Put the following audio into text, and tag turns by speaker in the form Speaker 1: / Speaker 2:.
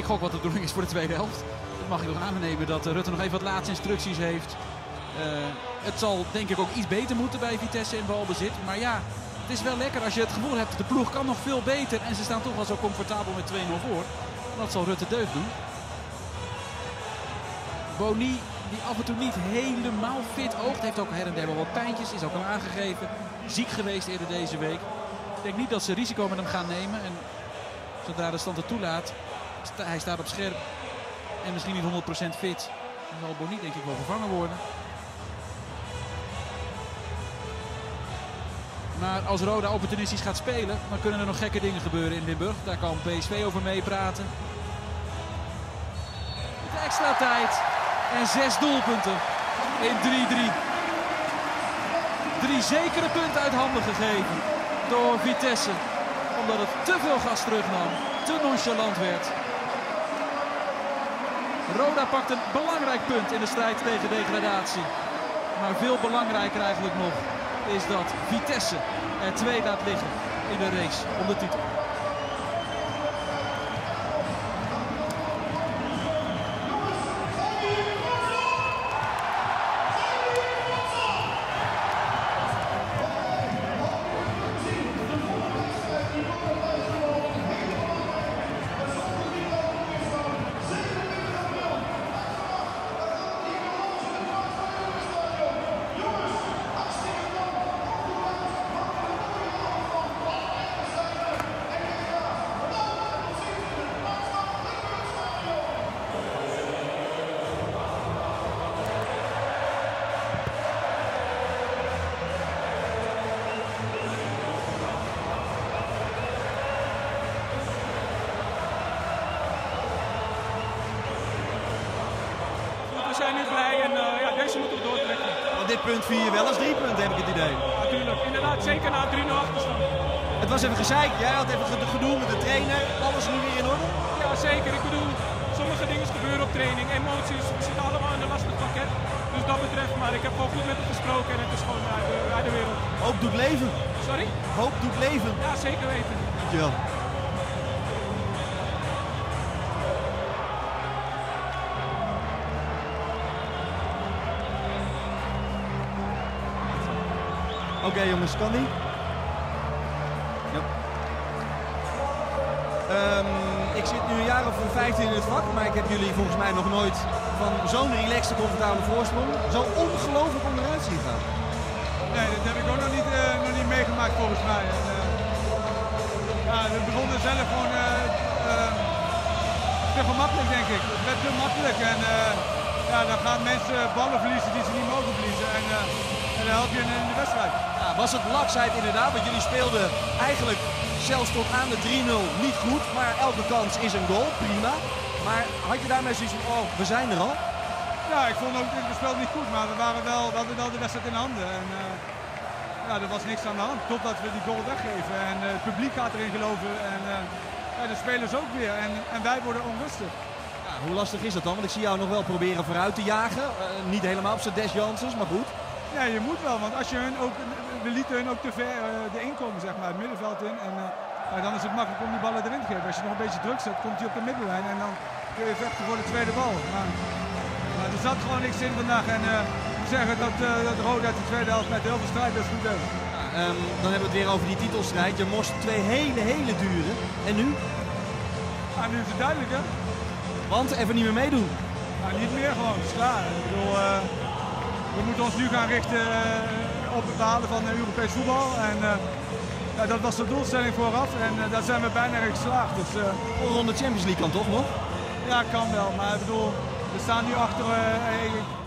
Speaker 1: Ik gok wat de bedoeling is voor de tweede helft. Dat mag ik nog aannemen dat Rutte nog even wat laatste instructies heeft. Het zal denk ik ook iets beter moeten bij Vitesse in balbezit. Maar ja, het is wel lekker als je het gevoel hebt, de ploeg kan nog veel beter. En ze staan toch wel zo comfortabel met 2-0 voor. Dat zal Rutte deugd doen. Boni, die af en toe niet helemaal fit oogt. Heeft ook her en der wel wat pijntjes. Is ook al aangegeven. Ziek geweest eerder deze week. Ik denk niet dat ze risico met hem gaan nemen. En zodra de stand het toelaat, hij staat op scherp. En misschien niet 100% fit. Dan zal Boni denk ik wel vervangen worden. Maar als Roda opportunistisch gaat spelen, dan kunnen er nog gekke dingen gebeuren in Limburg. Daar kan PSV over meepraten. De extra tijd. En 6 doelpunten in 3-3. 3 zekere punten uit handen gegeven door Vitesse. Omdat het te veel gas terugnam. Te nonchalant werd. Roda pakt een belangrijk punt in de strijd tegen degradatie. Maar veel belangrijker eigenlijk nog is dat Vitesse er 2 laat liggen in de race om de titel.
Speaker 2: We zijn nu blij en ja, deze moeten we doortrekken.
Speaker 3: Want dit punt vier je wel als 3 punten, heb ik het idee.
Speaker 2: Natuurlijk, inderdaad, zeker na 3-0 achterstand.
Speaker 3: Het was even gezeik. Jij had even gedoe met de trainer. Alles nu weer in orde?
Speaker 2: Ja, zeker. Ik bedoel, sommige dingen gebeuren op training. Emoties, we zitten allemaal in een lastig pakket. Dus dat betreft, maar ik heb gewoon goed met hem gesproken en het is gewoon uit de wereld.
Speaker 3: Hoop doet leven.
Speaker 2: Sorry?
Speaker 3: Hoop doet leven.
Speaker 2: Ja, zeker weten.
Speaker 3: Dankjewel. Oké, jongens, kan die? Ja. Ik zit nu een jaar of 15 in het vak, maar ik heb jullie volgens mij nog nooit van zo'n relaxte, comfortabele voorsprong zo ongelooflijk onderuit zien gaan.
Speaker 4: Nee, dat heb ik ook nog niet meegemaakt volgens mij. Ja, we begonnen zelf gewoon te gemakkelijk, denk ik. Het werd te makkelijk en ja, dan gaan mensen ballen verliezen die ze niet mogen verliezen. En dan help je in de wedstrijd.
Speaker 3: Ja, was het laksheid inderdaad, want jullie speelden eigenlijk zelfs tot aan de 3-0 niet goed. Maar elke kans is een goal, prima. Maar had je daarmee zoiets van, oh, we zijn er al?
Speaker 4: Ja, ik vond ook het spel niet goed, maar we hadden wel de wedstrijd in handen. En ja, er was niks aan de hand, totdat we die goal weggeven. En het publiek gaat erin geloven en ja, de spelers ook weer. En wij worden onrustig.
Speaker 3: Ja, hoe lastig is dat dan? Want ik zie jou nog wel proberen vooruit te jagen. Niet helemaal op zijn Des Janssens, maar goed.
Speaker 4: Ja, je moet wel, want als je hun ook, we lieten hun ook te ver erin komen, zeg maar, het middenveld in. En dan is het makkelijk om die ballen erin te geven. Als je nog een beetje druk zet, komt hij op de middenlijn en dan kun je vechten voor de tweede bal. Maar er zat gewoon niks in vandaag en ik zeg het dat Roda uit de tweede helft met heel veel strijd dus goed heeft.
Speaker 3: Dan hebben we het weer over die titelstrijd. Je morst 2 hele dure. En nu?
Speaker 4: Ja, nu is het duidelijk, hè?
Speaker 3: Want even niet meer meedoen.
Speaker 4: Ja, niet meer gewoon, het is klaar. Ik bedoel, we moeten ons nu gaan richten op het behalen van Europees voetbal. En ja, dat was de doelstelling vooraf en daar zijn we bijna in geslaagd. Dus,
Speaker 3: Ronde Champions League kan toch nog?
Speaker 4: Ja, kan wel, maar ik bedoel, we staan nu achter